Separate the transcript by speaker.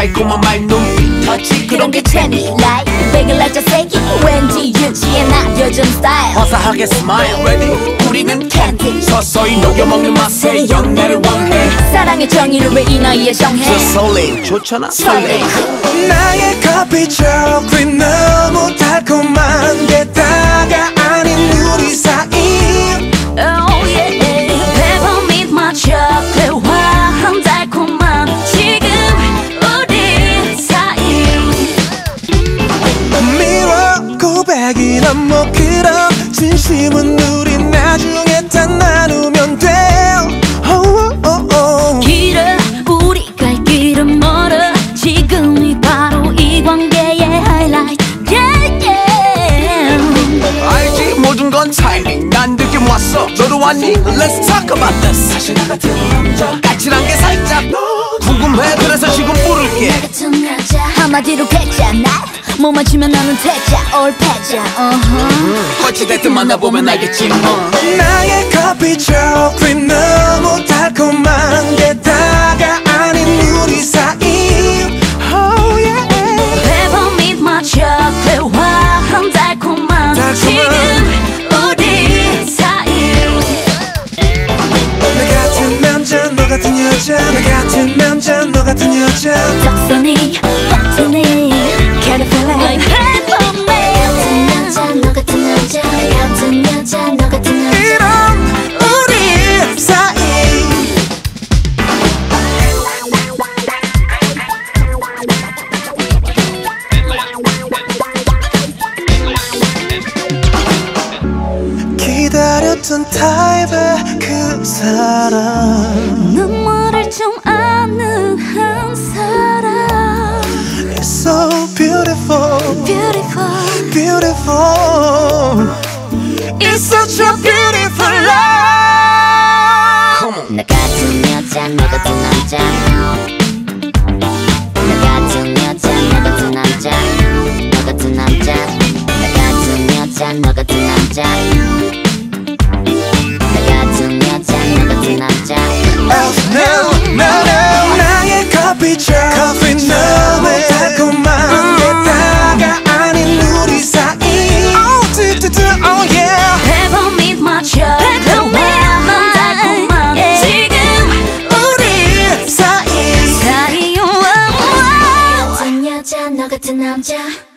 Speaker 1: 달콤한 말 눈빛 터치
Speaker 2: 그런 게 재미 like 백을 날짜 세기 왠지 유치해 나 요즘 스타일
Speaker 1: 화사하게 스마일 ready 우리는 캔디 서서히 녹여먹는 맛에 연애를 원해
Speaker 2: 사랑의 정의를 왜 이 나이에 정해
Speaker 1: 저 설레임 좋잖아 설레임
Speaker 3: 나의 커피 초콜릿 너무 달콤한 게 다가 아닌 우리 사이
Speaker 2: Oh yeah Peppermint my chocolate 화한 달콤한 지금 우리 사이
Speaker 3: 미워 고백이란 뭐 그런 진심은 우리 나중에 다 나누면 돼
Speaker 2: 길어 우리 갈 길은 멀어 지금이 바로 이 관계의 하이라이트 yeah, yeah.
Speaker 1: 알지 모든 건 타이밍 난 느낌 왔어 너도 왔니? Let's talk about this 사실 나 같은 남자 까칠한 게 살짝 궁금해 그래서 지금 물을게
Speaker 2: 한마디로 패잖아 못 맞추면 나는 퇴짜 올 패자
Speaker 1: 어찌됐든 만나보면 알겠지 뭐
Speaker 3: 나의 커피 초콜릿 너무 달콤한 게 다가 아닌 우리 사이 Oh yeah
Speaker 2: Peppermint my chocolate 화한 달콤한 지금 우리 사이
Speaker 3: 나 같은 남자 너 같은 여자 나 같은 남자 너 같은 여자
Speaker 2: 적선이 같으니 Can I feel like Peppermint 같은 남자 너 같은 여자 같은 여자 너 같은 여자
Speaker 3: 이런 우리 사이 기다렸던 타입의 그 사람
Speaker 2: 눈물을 좀 아는 한 사람
Speaker 3: It's so beautiful
Speaker 2: Beautiful
Speaker 3: Beautiful It's such a beautiful love
Speaker 1: Come on
Speaker 2: 나 같은 여자 너 같은 남자 나 같은 여자 너 같은 남자 너 같은 남자 나 같은 여자 너 같은 남자 나 같은 여자 너 같은 남자
Speaker 3: Oh no no no 나의 커피 초콜릿 너무 달콤한 게 다가 아닌 우리 사이 Oh 뚜뚜뚜 oh yeah
Speaker 2: Peppermint my chocolate 화한 달콤한 지금
Speaker 3: 우리 사이
Speaker 2: 사이 같은 여자 너 같은 남자